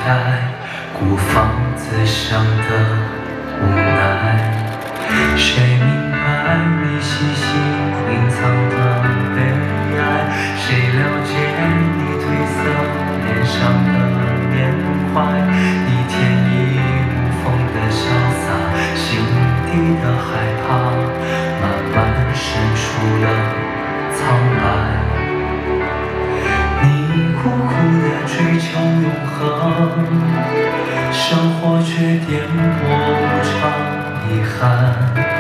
爱，孤芳自赏的无奈。谁明白你细心隐藏的悲哀？谁了解你褪色脸上的缅怀？你天衣无缝的潇洒，心底的害怕，慢慢渗出了苍白。你苦苦的追求永恒，生活却颠簸无常。遗憾，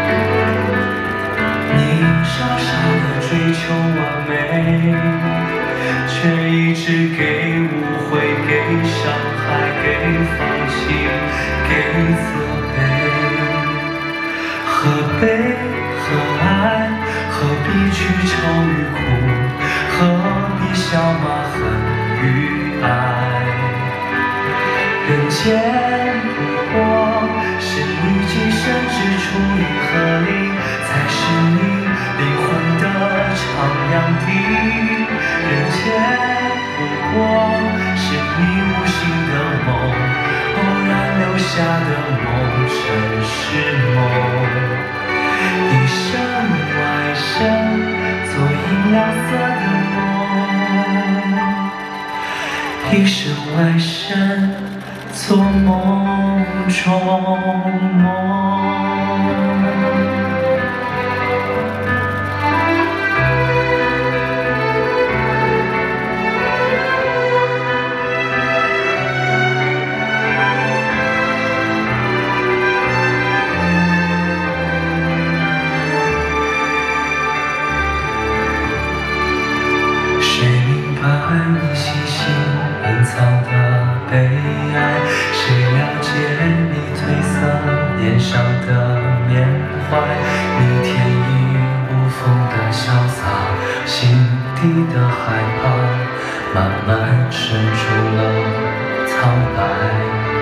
你傻傻的追求完美，却一直给误会、给伤害、给放弃、给责备。何悲何爱？何必去愁与苦？何必笑骂恨与爱？人间不过是你今生之初银河里，才是你灵魂的徜徉地。人间不过是你无心的梦，偶然留下的梦，尘世梦。一生外生，做银亮色的梦，一生外生，做梦中梦。谁明白你细心隐藏的悲哀？谁了解你褪色脸上的缅怀？你天衣无缝的潇洒，心底的害怕，慢慢渗出了苍白。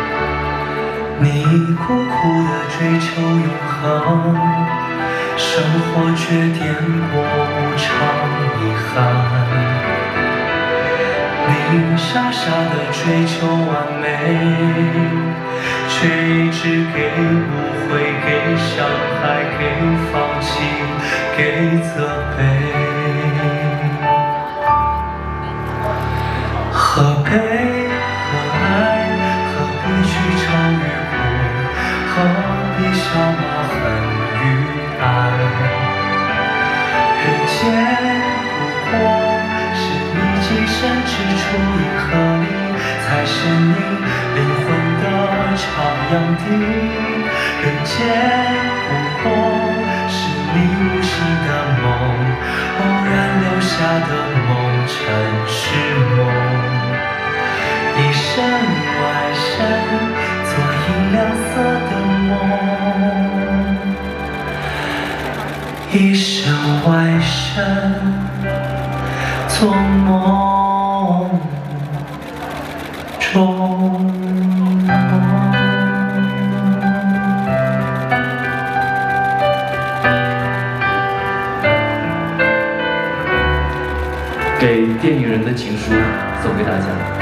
你苦苦的追求永恒，生活却颠簸无常，遗憾。你傻傻的追求完美，却一直给误会、给伤害、给放弃、给责备。何悲何爱？何必去愁与苦？何必笑骂恨与爱？人间不过今生之初银河里，才是你灵魂的徜徉地。人间不过是你无心的梦，偶然留下的梦，尘世梦。一生外生，做银亮色的梦，一生外生，做梦中梦。 给电影人的情书送给大家。